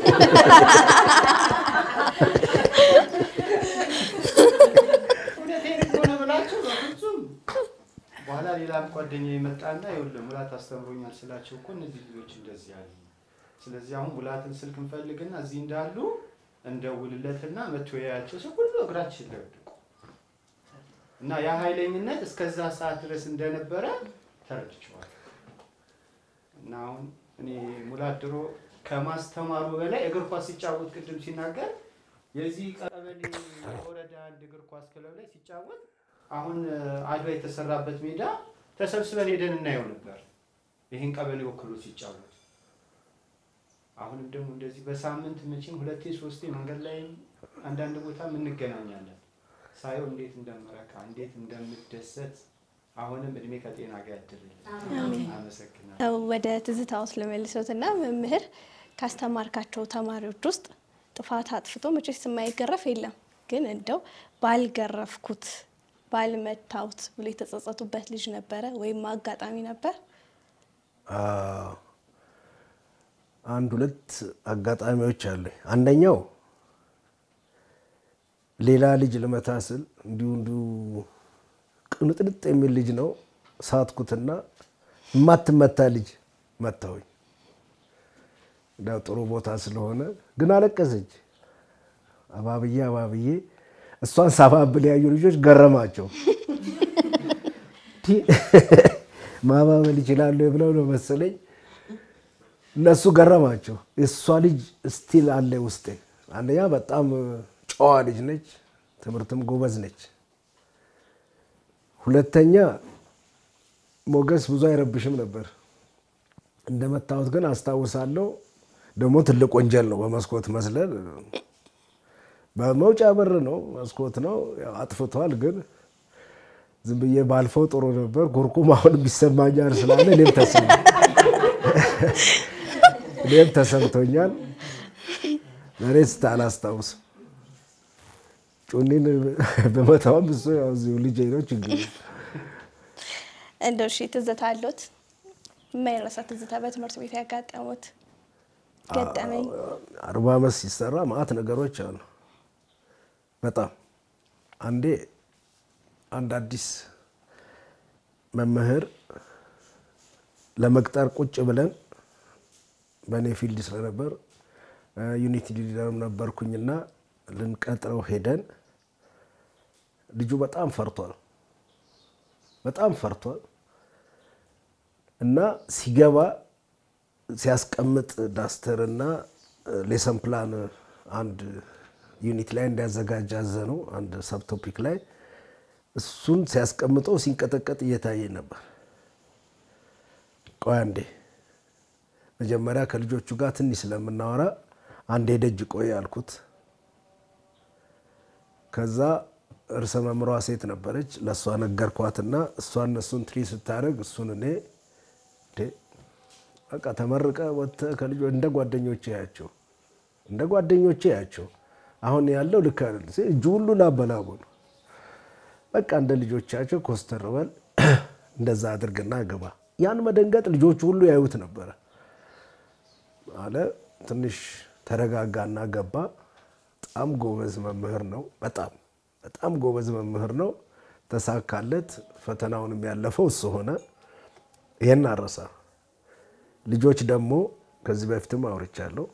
ሁለቴን ሆነ ብላችሁ በፍጹም። በኋላ ሌላ ጓደኛዬ መጣና ይኸውልህ ሙላት አስተምሮኛል ስላቸው እኮ እነዚህ ልጆች እንደዚህ ያሉ። ስለዚህ አሁን ሙላትን ስልክ እንፈልግና እዚህ እንዳሉ እንደውልለትና መተያያቸው ሰው ሁሉ እግራችን ላይ ወድቁ እና ያ ኃይለኝነት እስከዛ ሰዓት ድረስ እንደነበረ ተረድቻለሁ። እና አሁን እኔ ሙላት ድሮ ከማስተማሩ በላይ እግር ኳስ ሲጫወት ቅድም ሲናገር የዚህ ቀበሌ ወረዳ አንድ እግር ኳስ ክለብ ላይ ሲጫወት አሁን አድዋ የተሰራበት ሜዳ ተሰብስበን ሄደን እናየው ነበር ይሄን ቀበሌ ወክሎ ሲጫወት። አሁንም ደግሞ እንደዚህ በሳምንት መቼም ሁለቴ ሶስቴ መንገድ ላይ አንዳንድ ቦታ እንገናኛለን። ሳየው እንዴት እንደምረካ እንዴት እንደምደሰት አሁንም እድሜ ከጤና ጋር ያድርልኝ። አመሰግናለሁ። ወደ ትዝታው ስለመልሶትና መምህር ካስተማርካቸው ተማሪዎች ውስጥ ጥፋት አጥፍቶ መቼስ የማይገረፍ የለም፣ ግን እንደው ባልገረፍኩት ባልመታውት ብሎ የተጸጸቱበት ልጅ ነበረ ወይም አጋጣሚ ነበር? አንድ ሁለት አጋጣሚዎች አሉ። አንደኛው ሌላ ልጅ ልመታ ስል እንዲሁ እንዲሁ ቅንጥንጥ የሚል ልጅ ነው ሳትኩትና የማትመታ ልጅ መታውኝ። ዳው ጥሩ ቦታ ስለሆነ ግን አለቀሰች። አባብዬ አባብዬ እሷን ሳባብል ያዩ ልጆች ገረማቸው። ማባበል ይችላል ብለው ነው መሰለኝ እነሱ ገረማቸው። እሷ ልጅ ስቲል አለ ውስጤ። አንደኛ በጣም ጨዋ ልጅ ነች፣ ትምህርትም ጎበዝ ነች። ሁለተኛ ሞገስ ብዙ አይረብሽም ነበር። እንደመታወት ግን አስታውሳለሁ። ደግሞ ትልቅ ወንጀል ነው በመስኮት መስለል። በመውጫ በር ነው መስኮት ነው አጥፍቷል። ግን ዝም ብዬ ባልፈው ጥሩ ነበር። ኩርኩም አሁን ቢሰማኛል ስላለ እኔም ተሰማኝ እኔም ተሰምቶኛል። ዛሬስ ታላስታውስ ጩኒን በመታወም እሱ ያው እዚሁ ልጅ ነው ችግር። እንደው እሺ ትዝታ አለዎት? የማይረሳ ትዝታ በትምህርት ቤት ያጋጠሙት ገጠመኝ? አርባ ዓመት ሲሰራ ማአት ነገሮች አሉ። በጣም አንዴ አንድ አዲስ መምህር ለመቅጠር ቁጭ ብለን በኔ ፊልድ ስለነበር ዩኒቲ ሊደርም ነበርኩኝና ልንቀጥረው ሄደን ልጁ በጣም ፈርቷል በጣም ፈርቷል እና ሲገባ ሲያስቀምጥ ዳስተርና ሌሰን ፕላን አንድ ዩኒት ላይ እንዲያዘጋጅ አዘነው አንድ ሰብ ቶፒክ ላይ እሱን ሲያስቀምጠው ሲንቀጠቀጥ እየታየ ነበር። ቆይ አንዴ መጀመሪያ ከልጆቹ ጋር ትንሽ ስለምናወራ አንዴ ደጅ ቆይ አልኩት። ከዛ እርሰ መምሯ ሴት ነበረች ለሷ ነገርኳትና እሷ እነሱን ትሪ ስታረግ እሱን እኔ ደ በቃ ተመረቀ ወጣ ከልጆ እንደ ጓደኞቼ ያቸው እንደ ጓደኞቼ ያቸው አሁን ያለው ልክ አይደል እጁ ሁሉ ላበላቡ ነው። በቃ እንደ ልጆቻቸው ኮስተርበል እንደዛ አድርግና ገባ። ያን መደንገጥ ልጆቹ ሁሉ ያዩት ነበር አለ። ትንሽ ተረጋጋና ገባ። በጣም ጎበዝ መምህር ነው። በጣም በጣም ጎበዝ መምህር ነው። ተሳካለት። ፈተናውንም ያለፈው እሱ ሆነ። ይሄን አረሳ። ልጆች ደግሞ ከዚህ በፊትም አውርቻለሁ።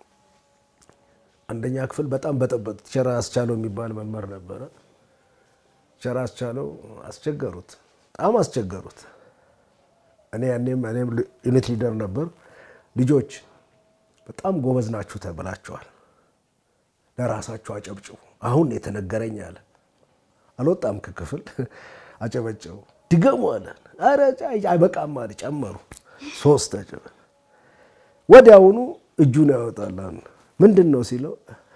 አንደኛ ክፍል በጣም በጠበጥ ቸራ አስቻለው የሚባል መምህር ነበረ። ቸራ አስቻለው አስቸገሩት፣ በጣም አስቸገሩት። እኔ ያኔም እኔም ዩኒት ሊደር ነበር። ልጆች በጣም ጎበዝ ናችሁ ተብላችኋል፣ ለራሳችሁ አጨብጭቡ። አሁን የተነገረኝ አለ። አልወጣም ከክፍል አጨበጨቡ። ድገሙ አለ። አረ አይበቃም አለ። ጨመሩ። ሶስት አጨበ። ወዲያውኑ እጁን ያወጣል። ምንድነው ሲለው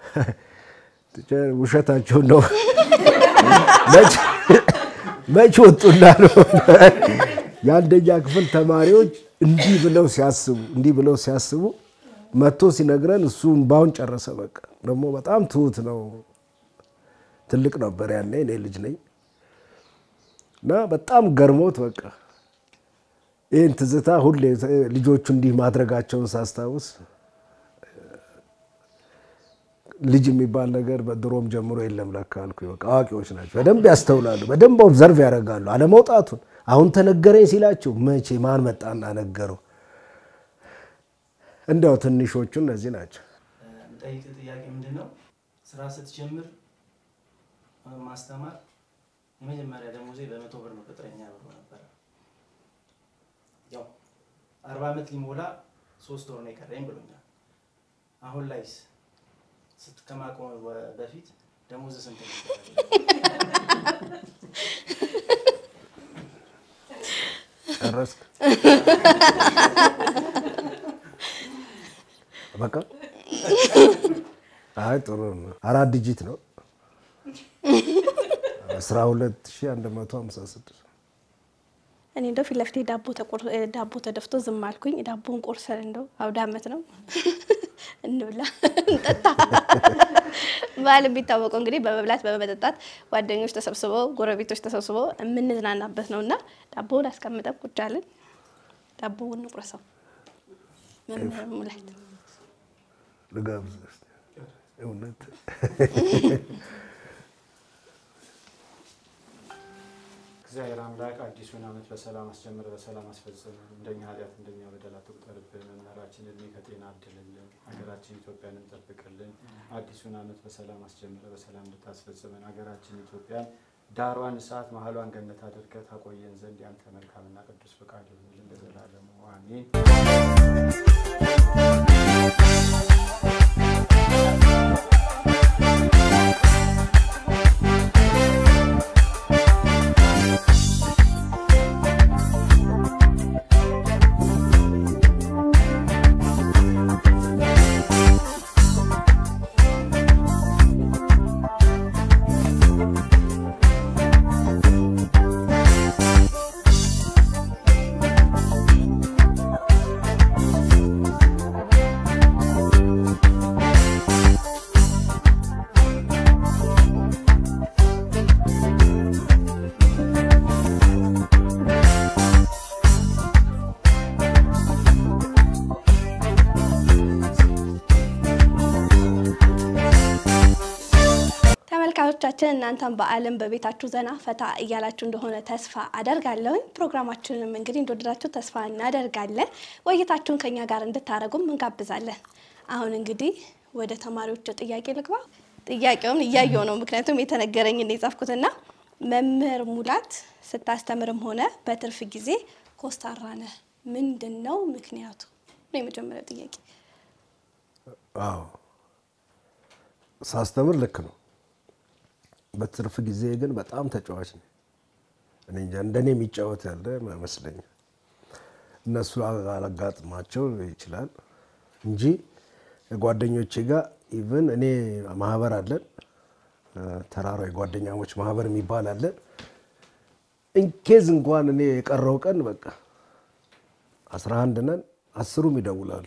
ውሸታቸው ነው መች መች ወጡና ነው። የአንደኛ ክፍል ተማሪዎች እንዲህ ብለው ሲያስቡ እንዲህ ብለው ሲያስቡ መጥቶ ሲነግረን እሱን ባውን ጨረሰ። በቃ ደግሞ በጣም ትሁት ነው። ትልቅ ነበር ያኔ እኔ ልጅ ነኝ እና በጣም ገርሞት በቃ ይሄን ትዝታ ሁሌ ልጆቹ እንዲህ ማድረጋቸውን ሳስታውስ ልጅ የሚባል ነገር በድሮም ጀምሮ የለም ለካ አልኩኝ። በቃ አዋቂዎች ናቸው፣ በደንብ ያስተውላሉ፣ በደንብ ኦብዘርቭ ያደርጋሉ። አለመውጣቱን አሁን ተነገረኝ ሲላቸው መቼ ማን መጣና ነገረው። እንደው ትንሾቹ እነዚህ ናቸው። ጠይቅ ጥያቄ ምንድነው? ስራ ስትጀምር ማስተማር የመጀመሪያ ደሞዜ በመቶ ብር ነው ቅጥረኛ ብሎ ነበር። ያው አርባ ዓመት ሊሞላ ሶስት ወር ነው የቀረኝ ብሎኛል። አሁን ላይስ ስትከማቆም በፊት ደሞዝ ስንት ነው? ጨረስክ? በቃ አይ ጥሩ ነው። አራት ዲጂት ነው። አስራ ሁለት ሺህ አንድ መቶ ሃምሳ ስድስት እኔ እንደው ፊት ለፊት ዳቦ ተቆር ዳቦ ተደፍቶ ዝም አልኩኝ። ዳቦን ቆርሰን እንደው አውደ ዓመት ነው እንብላ እንጠጣ ባል ቢታወቀው እንግዲህ በመብላት በመጠጣት ጓደኞች ተሰብስበው ጎረቤቶች ተሰብስበው የምንዝናናበት ነውና ዳቦውን አስቀምጠን ቁጭ አለን። ዳቦውን እንቁረሰው መምህር ሙላት ልጋብዝ እውነት እግዚአብሔር አምላክ አዲሱን ዓመት በሰላም አስጀምረ በሰላም አስፈጽመ እንደኛ ኃጢአት እንደኛ በደል አትቁጠርብን። መምህራችን እድሜ ከጤና አድልልን። ሀገራችን ኢትዮጵያን እንጠብቅልን። አዲሱን ዓመት በሰላም አስጀምረ በሰላም እንድታስፈጽመን ሀገራችን ኢትዮጵያን ዳሯን እሳት መሀሏን ገነት አድርገህ ታቆየን ዘንድ ያንተ መልካምና ቅዱስ ፈቃድ ይሁንልን ለዘላለሙ አሜን። ተመልካቾቻችን እናንተም በአለም በቤታችሁ ዘና ፈታ እያላችሁ እንደሆነ ተስፋ አደርጋለሁ። ፕሮግራማችንን እንግዲህ እንደወደዳችሁ ተስፋ እናደርጋለን። ወይታችሁን ከኛ ጋር እንድታረጉም እንጋብዛለን። አሁን እንግዲህ ወደ ተማሪዎች ጥያቄ ልግባ። ጥያቄውን እያየው ነው ምክንያቱም የተነገረኝ ነው የጻፍኩትና መምህር ሙላት ስታስተምርም ሆነ በትርፍ ጊዜ ኮስታራ ነህ ምንድነው ምክንያቱ? ነው የመጀመሪያው ጥያቄ። አዎ ሳስተምር ልክ ነው። በትርፍ ጊዜ ግን በጣም ተጫዋች ነኝ። እኔ እንጃ እንደኔ የሚጫወት ያለ መስለኝ እነሱ አላጋጥማቸው ይችላል እንጂ ጓደኞቼ ጋር ኢቭን እኔ ማህበር አለን ተራራዊ ጓደኛሞች ማህበር የሚባል አለ። እንኬዝ እንኳን እኔ የቀረው ቀን በቃ አስራ አንድ ነን አስሩም ይደውላሉ።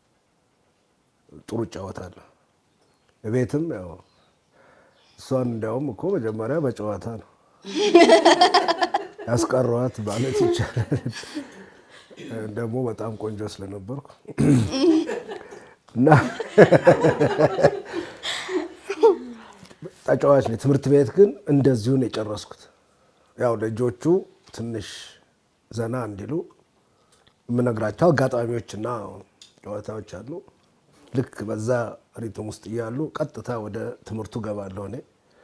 ጥሩ ጫወታለሁ። እቤትም ያው እሷን እንደውም እኮ መጀመሪያ በጨዋታ ነው ያስቀረዋት ማለት ይቻላል። ደግሞ በጣም ቆንጆ ስለነበርኩ እና ተጫዋች ነኝ። ትምህርት ቤት ግን እንደዚሁ ነው የጨረስኩት። ያው ልጆቹ ትንሽ ዘና እንዲሉ የምነግራቸው አጋጣሚዎችና ጨዋታዎች አሉ። ልክ በዛ ሪትም ውስጥ ያሉ ቀጥታ ወደ ትምህርቱ ገባለሁ እኔ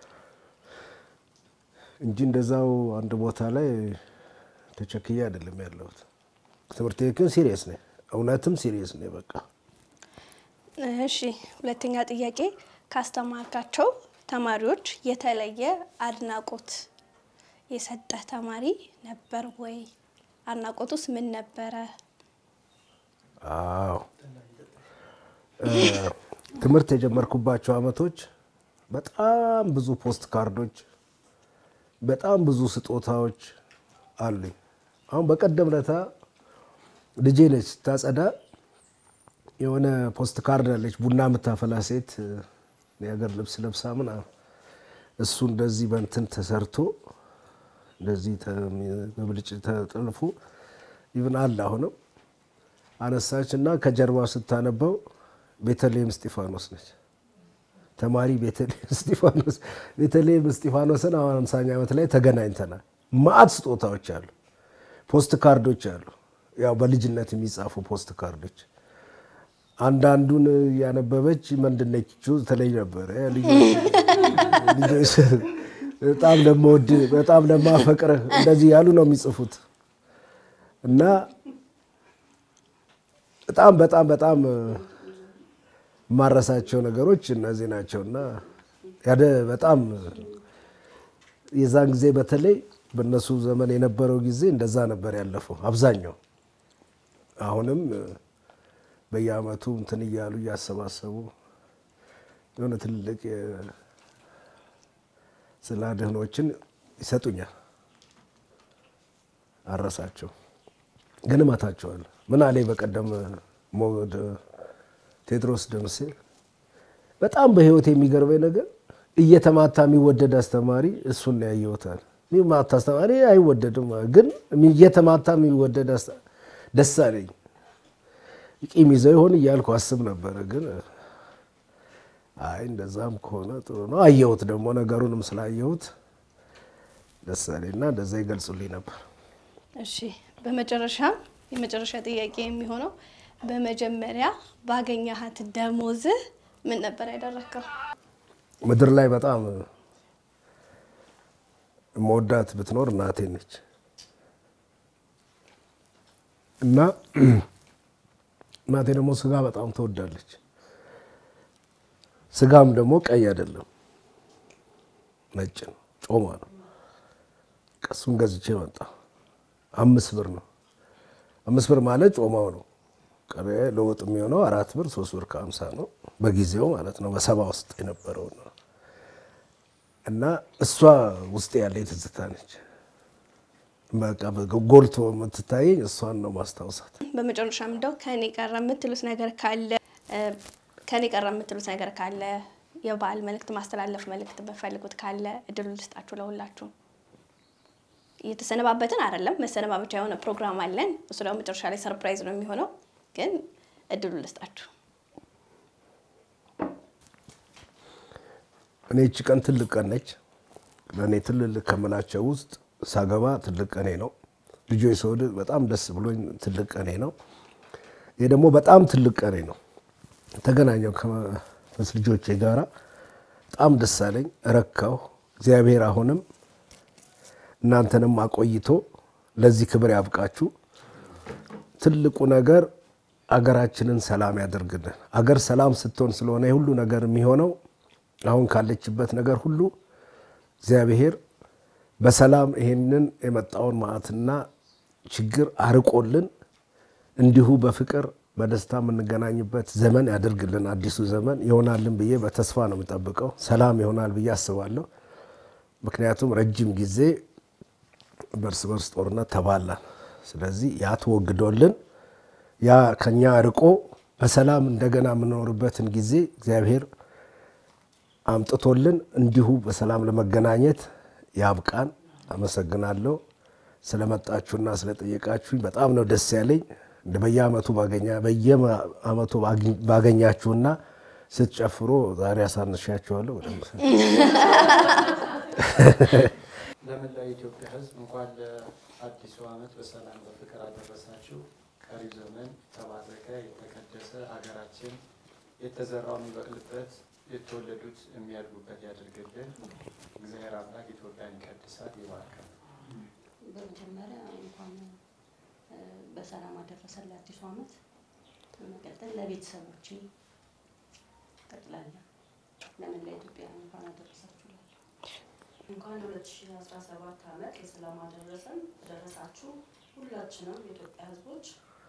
እንጂ እንደዛው አንድ ቦታ ላይ ተቸክዬ አይደለም ያለሁት። ትምህርት ግን ሲሪየስ ነኝ፣ እውነትም ሲሪየስ ነኝ በቃ። እሺ ሁለተኛ ጥያቄ ካስተማርካቸው ተማሪዎች የተለየ አድናቆት የሰጠ ተማሪ ነበር ወይ? አድናቆቱስ ምን ነበረ? አዎ ትምህርት የጀመርኩባቸው አመቶች በጣም ብዙ ፖስት ካርዶች በጣም ብዙ ስጦታዎች አሉኝ። አሁን በቀደም ለታ ልጄ ነች ታጸዳ የሆነ ፖስት ካርድ አለች ቡና የምታፈላ ሴት የሀገር ልብስ ለብሳ ምናምን እሱ እንደዚህ በእንትን ተሰርቶ እንደዚህ በብልጭ ተጠልፎ ኢቭን አለ አሁንም አነሳችና ከጀርባው ስታነበው ቤተልሔም እስጢፋኖስ ነች ተማሪ ቤተልሔም እስጢፋኖስ ቤተልሔም እስጢፋኖስን አሁን ሃምሳኛ ዓመት ላይ ተገናኝተናል። ማአት ስጦታዎች አሉ፣ ፖስት ካርዶች አሉ። ያው በልጅነት የሚጻፉ ፖስት ካርዶች አንዳንዱን ያነበበች ምንድነች ተለይ ነበር ልጅ በጣም ለምወድ በጣም ለማፈቅር እንደዚህ ያሉ ነው የሚጽፉት እና በጣም በጣም በጣም ማረሳቸው ነገሮች እነዚህ ናቸውና ያደ በጣም የዛን ጊዜ በተለይ በነሱ ዘመን የነበረው ጊዜ እንደዛ ነበር ያለፈው አብዛኛው። አሁንም በየአመቱ እንትን ይያሉ ያሰባሰቡ የሆነ ትልቅ ስላደህኖችን ይሰጡኛል። አረሳቸው ግን እመታቸዋለሁ። ምን አለኝ በቀደም ሞድ ቴድሮስ ደምሴ በጣም በህይወት የሚገርመኝ ነገር እየተማታ የሚወደድ አስተማሪ እሱን ነው ያየሁታል። የሚማታ አስተማሪ አይወደድም፣ ግን እየተማታ የሚወደድ ደስ አለኝ። ቂም ይዘው ይሆን እያልኩ አስብ ነበር። ግን አይ እንደዛም ከሆነ ጥሩ ነው። አየሁት ደግሞ ነገሩንም ስላየሁት ደስ አለኝና እንደዛ ይገልጹልኝ ነበር። እሺ በመጨረሻ የመጨረሻ ጥያቄ የሚሆነው በመጀመሪያ ባገኛሃት ደሞዝ ምን ነበር ያደረከው? ምድር ላይ በጣም ሞዳት ብትኖር እናቴ ነች እና እናቴ ደግሞ ስጋ በጣም ትወዳለች። ስጋም ደግሞ ቀይ አይደለም ነጭ ነው፣ ጮማ ነው። ቀሱን ገዝቼ መጣ። አምስት ብር ነው። አምስት ብር ማለት ጮማው ነው። ቀሬ ለወጥ የሚሆነው አራት ብር ሶስት ብር ከሀምሳ ነው በጊዜው ማለት ነው። በሰባ ውስጥ የነበረው ነው እና እሷ ውስጥ ያለ ትዝታ ነች። በቃ ጎልቶ የምትታየኝ እሷን ነው ማስታወሳት። በመጨረሻም እንደው ከኔ ቀረ የምትሉት ነገር ካለ ከኔ ቀረ የምትሉት ነገር ካለ የበዓል መልእክት ማስተላለፍ መልእክት በፈልጉት ካለ እድሉ ልስጣችሁ ለሁላችሁ። እየተሰነባበትን አይደለም፣ መሰነባበቻ የሆነ ፕሮግራም አለን። እሱ ደግሞ መጨረሻ ላይ ሰርፕራይዝ ነው የሚሆነው። ግን እድሉ ልስጣችሁ። እኔ እቺ ቀን ትልቅ ቀን ነች። ለእኔ ትልልቅ ከምላቸው ውስጥ ሳገባ ትልቅ ቀኔ ነው። ልጆች ሰውድ በጣም ደስ ብሎኝ ትልቅ ቀኔ ነው። ይሄ ደግሞ በጣም ትልቅ ቀኔ ነው። ተገናኘው ከመስ ልጆቼ ጋራ በጣም ደስ አለኝ፣ ረካው። እግዚአብሔር አሁንም እናንተንም አቆይቶ ለዚህ ክብር ያብቃችሁ። ትልቁ ነገር አገራችንን ሰላም ያደርግልን። አገር ሰላም ስትሆን ስለሆነ ሁሉ ነገር የሚሆነው አሁን ካለችበት ነገር ሁሉ እግዚአብሔር በሰላም ይሄንን የመጣውን ማዕትና ችግር አርቆልን እንዲሁ በፍቅር በደስታ የምንገናኝበት ዘመን ያደርግልን። አዲሱ ዘመን ይሆናልን ብዬ በተስፋ ነው የምጠብቀው። ሰላም ይሆናል ብዬ አስባለሁ። ምክንያቱም ረጅም ጊዜ በርስ በርስ ጦርነት ተባላን። ስለዚህ ያ ተወግዶልን ያ ከኛ ርቆ በሰላም እንደገና የምንኖርበትን ጊዜ እግዚአብሔር አምጥቶልን እንዲሁ በሰላም ለመገናኘት ያብቃን። አመሰግናለሁ ስለመጣችሁና ስለጠየቃችሁኝ በጣም ነው ደስ ያለኝ። እንደ በየአመቱ ባገኛ በየአመቱ ባገኛችሁና ስትጨፍሩ ዛሬ አሳንሻችኋለሁ። ለመላው ኢትዮጵያ ሕዝብ እንኳን ለአዲሱ አመት በሰላም በፍቅር አደረሳችሁ። ቀሪው ዘመን የተባረከ የተቀደሰ አገራችን የተዘራው የሚበቅልበት የተወለዱት የሚያድጉበት ያድርግልን። እግዚአብሔር አምላክ ኢትዮጵያን ይቀድሳት ይባርካል። በመጀመሪያ እንኳን በሰላም አደረሰን ለአዲሱ አመት። በመቀጠል ለቤተሰቦቼ ጠቅላላ ለመላ ኢትዮጵያ እንኳን አደረሳችሁ። እንኳን ሁለት ሺህ አስራ ሰባት አመት በሰላም አደረሰን አደረሳችሁ። ሁላችንም የኢትዮጵያ ህዝቦች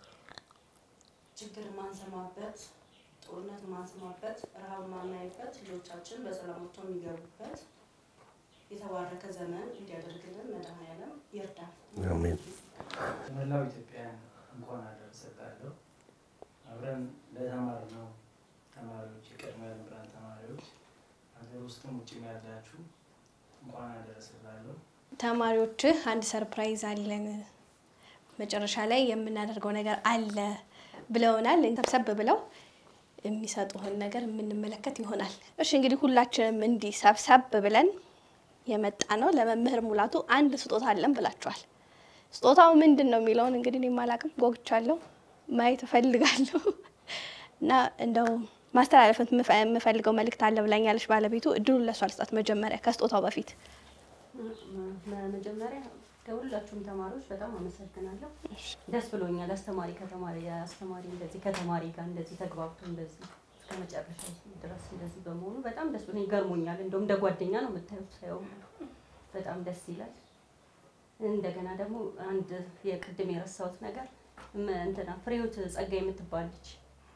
ችግር ማንሰማበት፣ ጦርነት ማንሰማበት፣ ረሃብ ማናይበት፣ ልጆቻችን በሰላም ወጥተው የሚገቡበት የተባረከ ዘመን እንዲያደርግልን መድኃኔዓለም ይርዳል። አሜን። መላው ኢትዮጵያን እንኳን አደረሰላችሁ። አብረን ለተማርነው ተማሪዎች የቀድሞ መምህራን ተማሪዎች ሀገር ውስጥም ውጭም ያላችሁ እንኳን አደረሰላችሁ። ተማሪዎች አንድ ሰርፕራይዝ አለን መጨረሻ ላይ የምናደርገው ነገር አለ ብለውናል። ተሰብሰብ ብለው የሚሰጡን ነገር የምንመለከት ይሆናል። እሺ እንግዲህ ሁላችንም እንዲህ ሰብሰብ ብለን የመጣ ነው ለመምህር ሙላቱ አንድ ስጦታ አለን ብላችኋል። ስጦታው ምንድነው የሚለውን እንግዲህ እኔ ማላቅም ጎግቻለሁ፣ ማየት ፈልጋለሁ እና እንደው ማስተላለፍ የምፈልገው መልእክት አለ ብላኛለሽ ባለቤቱ። እድሉን ለሷ ልስጣት መጀመሪያ ከስጦታው በፊት። መጀመሪያ ከሁላችሁም ተማሪዎች በጣም አመሰግናለሁ። ደስ ብሎኛል። አስተማሪ ከተማሪ አስተማሪ እንደዚህ ከተማሪ ጋር እንደዚህ ተግባብቶ እንደዚህ እስከመጨረሻው ድረስ እንደዚህ በመሆኑ በጣም ደስ ብሎኛል። ገርሞኛል። እንደውም እንደ ጓደኛ ነው የምታዩት። ሳይው በጣም ደስ ይላል። እንደገና ደግሞ አንድ የቅድም የረሳሁት ነገር እንትና ፍሬውት ጸጋ የምትባልች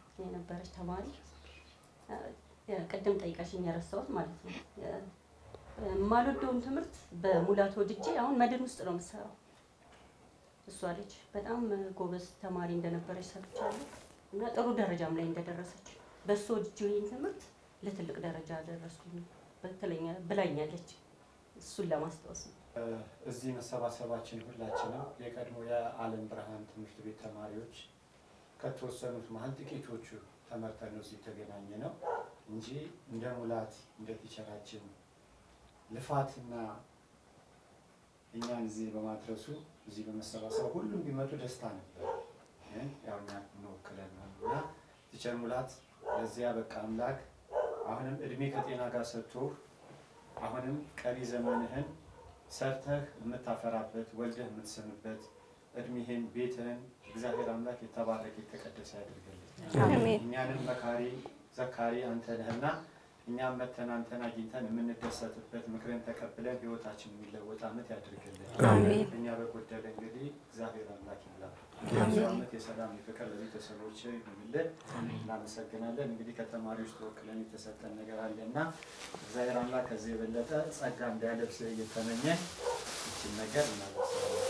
የነበረች ተማሪ ቅድም ጠይቀሽኝ የረሳሁት ማለት ነው። ማልወደውን ትምህርት በሙላት ወድጄ አሁን መድን ውስጥ ነው የምሰራው። እሷ ልጅ በጣም ጎበዝ ተማሪ እንደነበረች ሰምቻለሁ እና ጥሩ ደረጃም ላይ እንደደረሰች በሱ ወድጄ ይሄን ትምህርት ለትልቅ ደረጃ ደረስኩኝ በተለኛ ብላኛለች። እሱን ለማስታወስ ነው እዚህ መሰባሰባችን ሁላችንም የቀድሞ የዓለም ብርሃን ትምህርት ቤት ተማሪዎች ከተወሰኑት መሀል ጥቂቶቹ ተመርተን ነው እዚህ ተገናኘ ነው እንጂ እንደ ሙላት እንደ ቲቸራችን ልፋትና እኛን እዚህ በማድረሱ እዚህ በመሰባሰብ ሁሉም ቢመጡ ደስታ ነበር። ያው ኛ ነው ከለናና ቲቸር ሙላት ለዚያ በቃ አምላክ አሁንም እድሜ ከጤና ጋር ሰጥቶ አሁንም ቀሪ ዘመንህን ሰርተህ የምታፈራበት ወልደህ የምትሰምበት እድሜህን ቤትህን እግዚአብሔር አምላክ የተባረከ የተቀደሰ ያድርግልህ። አሜን። እኛንም መካሪ ዘካሪ አንተ ነህና እኛም መተን አንተን አግኝተን የምንደሰትበት ምክርን ተቀብለን ህይወታችን የሚለወጥ አመት ያድርግልን። አሜን። እኛ በጎደለ እንግዲህ እግዚአብሔር አምላክ ይላል። አሜን። አመት የሰላም የፍቅር ለቤተሰቦች ይሁንልን። እናመሰግናለን። እንግዲህ ከተማሪዎች ተወክለን የተሰጠን ነገር አለና እግዚአብሔር አምላክ ከዚህ የበለጠ ጸጋ እንዲያለብስ እየተመኘ እቺን ነገር እናደርሳለን።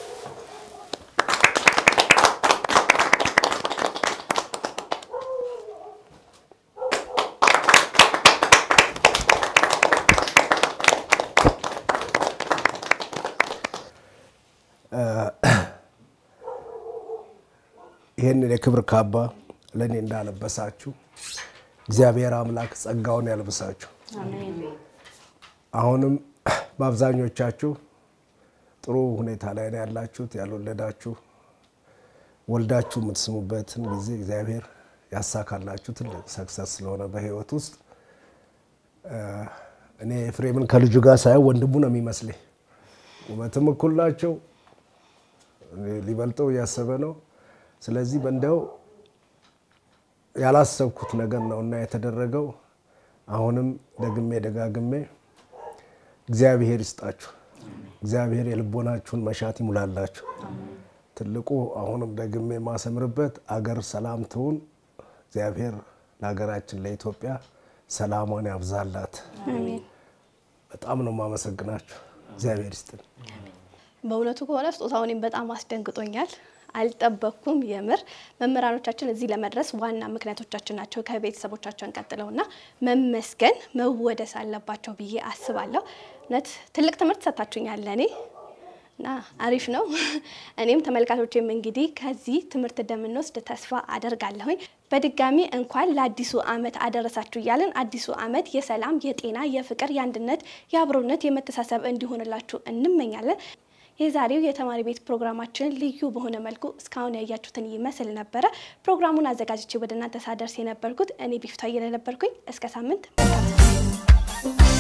ይሄን የክብር ካባ ለኔ እንዳለበሳችሁ እግዚአብሔር አምላክ ጸጋውን ያልብሳችሁ። አሜን። አሁንም በአብዛኞቻችሁ ጥሩ ሁኔታ ላይ ነው ያላችሁት። ያልወለዳችሁ ወልዳችሁ የምትስሙበትን ጊዜ እግዚአብሔር ያሳካላችሁ። ትልቅ ሰክሰስ ስለሆነ በህይወት ውስጥ እኔ ኤፍሬምን ከልጁ ጋር ሳይሆን ወንድሙ ነው የሚመስለኝ። ውበትም እኩል ናቸው። ሊበልጠው ያሰበ ነው። ስለዚህ በእንደው ያላሰብኩት ነገር ነውና የተደረገው። አሁንም ደግሜ ደጋግሜ እግዚአብሔር ይስጣችሁ። እግዚአብሔር የልቦናችሁን መሻት ይሙላላችሁ። ትልቁ አሁንም ደግሜ ማሰምርበት አገር ሰላም ትሁን። እግዚአብሔር ለሀገራችን ለኢትዮጵያ ሰላሟን ያብዛላት። አሜን። በጣም ነው ማመሰግናችሁ። እግዚአብሔር ይስጥልኝ። በእውነቱ ከሆነ ስጦታውንም በጣም አስደንግጦኛል። አልጠበኩም። የምር መምህራኖቻችን እዚህ ለመድረስ ዋና ምክንያቶቻችን ናቸው ከቤተሰቦቻችን ቀጥለውና መመስገን መወደስ አለባቸው ብዬ አስባለሁ። ነት ትልቅ ትምህርት ሰጣችሁኛል ለኔ እና አሪፍ ነው። እኔም ተመልካቾቼም እንግዲህ ከዚህ ትምህርት እንደምንወስድ ተስፋ አደርጋለሁ። በድጋሚ እንኳን ለአዲሱ አመት አደረሳችሁ እያልን አዲሱ አመት የሰላም የጤና የፍቅር የአንድነት የአብሮነት የመተሳሰብ እንዲሆንላችሁ እንመኛለን። የዛሬው የተማሪ ቤት ፕሮግራማችን ልዩ በሆነ መልኩ እስካሁን ያያችሁትን ይመስል ነበር። ፕሮግራሙን አዘጋጅቼ ወደ እናንተ ሳደርስ የነበርኩት እኔ ቢፍታ የነበርኩኝ። እስከ ሳምንት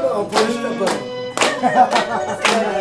ፖሊስ ነበር